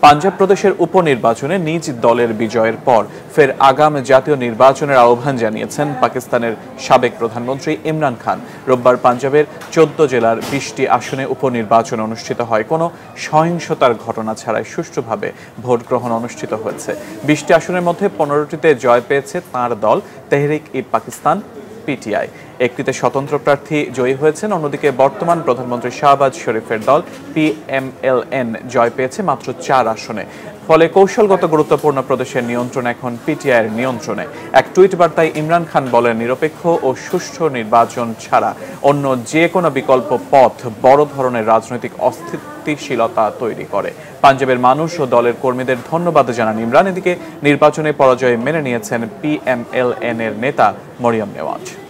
পাঞ্জাব প্রদেশের উপনির্বাচনে নিজ দলের বিজয়ের পর ফের আগাম জাতীয় নির্বাচনের আহ্বান জানিয়েছেন পাকিস্তানের সাবেক প্রধানমন্ত্রী ইমরান খান। রোববার পাঞ্জাবের 14 জেলার 20টি আসনে উপনির্বাচন অনুষ্ঠিত হয়। কোনো সহিংসতার ঘটনা ছাড়াই সুষ্ঠুভাবে ভোট গ্রহণ অনুষ্ঠিত হয়েছে। 20টি আসনের মধ্যে 15টিতে জয় পেয়েছে তাঁর দল তেহরিক-ই-পাকিস্তান পিটিআই। একটিতে স্বতন্ত্র প্রার্থী জয়ী হয়েছেন। অন্যদিকে বর্তমান প্রধানমন্ত্রী শাহবাজ শরীফের দল পিএমএলএন জয় পেয়েছে মাত্র 4 আসনে। ফলে কৌশলগত গুরুত্বপূর্ণ প্রদেশের নিয়ন্ত্রণ এখন পিটিআইয়ের নিয়ন্ত্রণে। এক টুইট বার্তায় ইমরান খান বলেন, নিরপেক্ষ ও সুষ্ঠু নির্বাচন ছাড়া অন্য যে কোনো বিকল্প পথ বড় ধরনের রাজনৈতিক অস্থিতিশীলতা তৈরি করে। পাঞ্জাবের মানুষ ও দলের কর্মীদের ধন্যবাদ জানান ইমরান। এদিকে নির্বাচনে পরাজয় মেনে নিয়েছেন পিএমএলএন এর নেতা মরিয়ম নেওয়াজ।